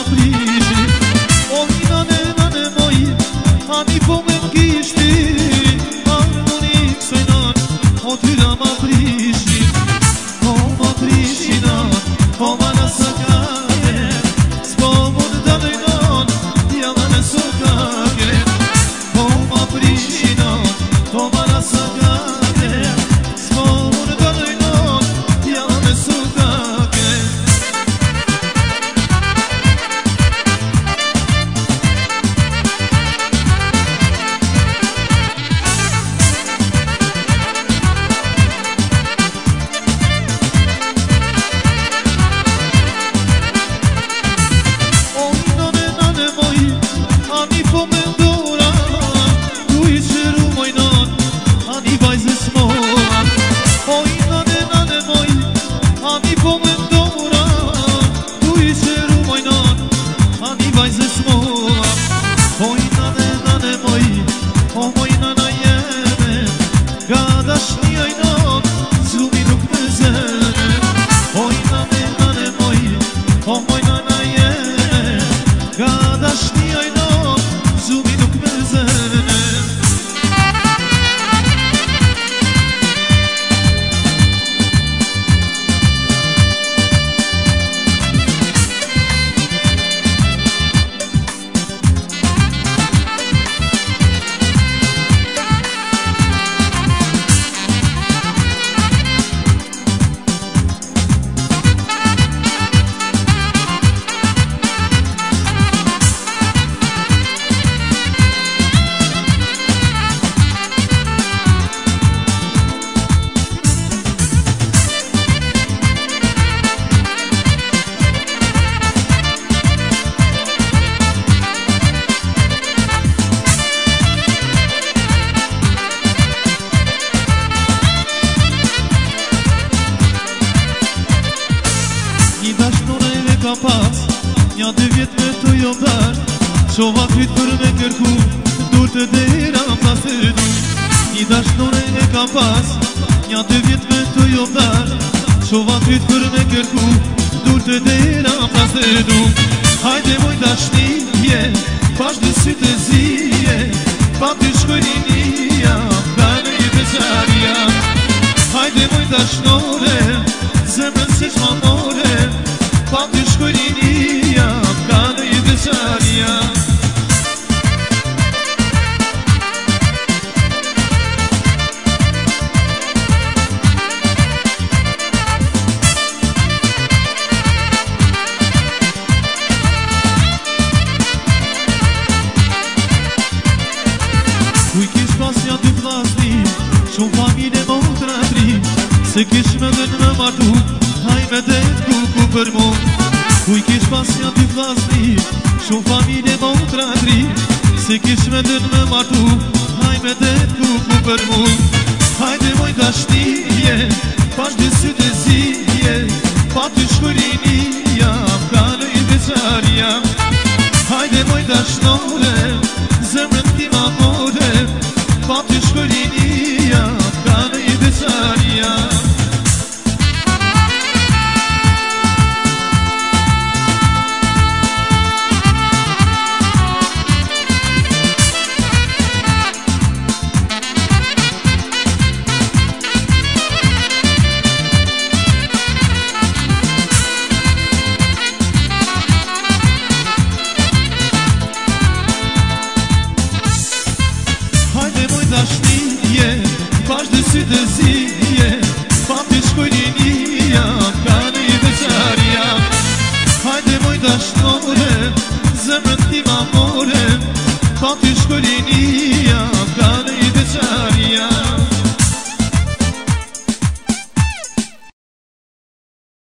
prishi Oj nane nane moj Ani po me m'kishti Harmonik soj nan O tyra ma prishi O ma prishi nan O ma në sakake S'po mund të dojnon Jama në sokake O ma prishi nan O ma në sakake S'po mund të dojnon Jama në sokake Ani po me ndora, tu i qëru mojnon, ani vajzës moa Oj nane nane moj, ani po me ndora, tu i qëru mojnon, ani vajzës moa Oj nane nane moj, o moj nana jeme, ga dashni ajnon, zlumi nuk me zene Oj nane nane moj, o moj nana jeme, ga dashni ajnon, zlumi nuk me zene Një dashnore ka pas, nja 2 vjet me të jomdar Qova kryt për me kërku, dur të dera pa sërdu Një dashnore ka pas, nja 2 vjet me të jomdar Qova kryt për me kërku, dur të dera pa sërdu Hajde moj dashnije, pash në sytë e zije Pa të shkojrinija, ka në i beqaria Hajde moj dashnore, zemrën si qma more Pa të shkojrinija, ka në i beqaria Kuj kish pas nja 2 vllazni, shumë familje mo të ratri Se kish me dhe në martu, haj me dhe kuku për mu Kuj kish pas nja 2 vllazni, shumë familje mo të ratri Se kish me dhe në martu, haj me dhe kuku për mu Hajde moj dashnije, pash dhe sytë e zije Pa të shkojrinija, ka në i beqaria Hajde moj dashnore, zemrën ti ma more Pa të shkojrinija, ka në i beqaria Dashnije, pash dhe sytë e zije Pa të shkojrinija, ka në i beqaria Hajde moj dashnore, zemrën ti ma more Pa të shkojrinija